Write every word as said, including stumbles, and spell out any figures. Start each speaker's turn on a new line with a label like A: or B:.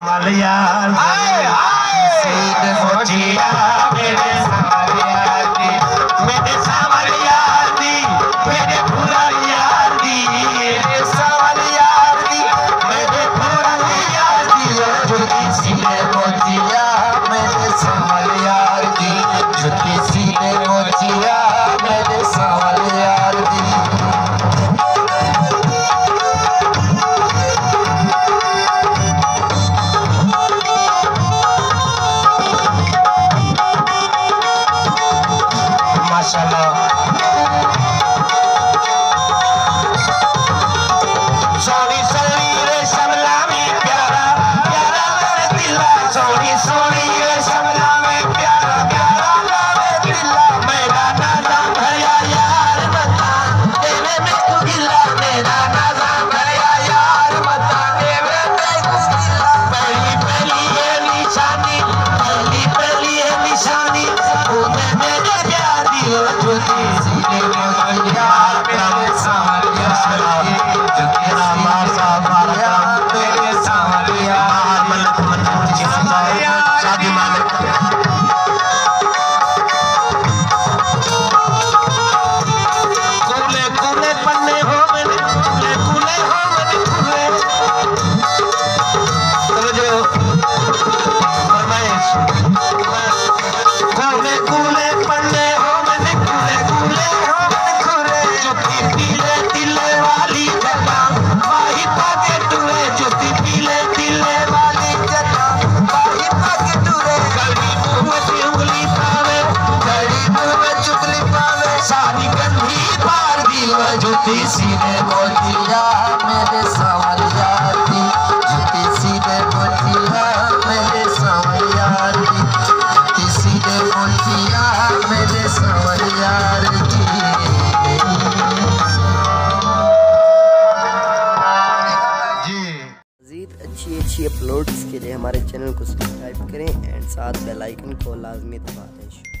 A: मलयाल सीध मोचिया मेरे सावरिया दी, मेरे सावरिया दी, मेरे भुरैया दी, मेरे सावरिया दी, मेरे भुरैया दी, जुती सीधे मोचिया मेरे सावरिया दी, जुती सीधे मोचिया मेरे सावरिया दी। सोनी सोनी रे शमला में प्यारा प्यारा मेरे दिला, सोनी सोनी रे शमला में प्यारा प्यारा मेरे दिला, मेरा नाज़ा भया यार बता देवे में तू गिला, मेरा नाज़ा भया यार बता देवे में तू गिला। पहली पहली ये निशानी, पहली पहली ये निशानी, तूने मेरे प्यार दियो जुती सीधे मोचिया मेरे सावरिया दी, जुती मासा मारा मेरे सावरिया शादी मालिक कूले कूले पन्ने हो मेरे, कूले कूले हो मेरे कूले, समझो फरमाइश, कूले कूले पन्ने हो मेरे, कूले कूले हो मेरे कूले, जुती पीले तिले वाली जटा वाही पाके टूरे, जुती पीले तिले वाली जटा वाही पाके टूरे, गड़ी मुंह में उंगली पावे, गड़ी मुंह में चुगली पावे, सारी गंधी पार दी जुती सीधे मोचिया मेरे सावरिया दी, जुती सीधे मोचिया मेरे सावरिया दी, जुती सीधे मोचिया मेरे सावरिया दी।
B: अच्छी अच्छी अपलोड्स के लिए हमारे चैनल को सब्सक्राइब करें एंड साथ बेल आइकन को लाजमी दबा दें।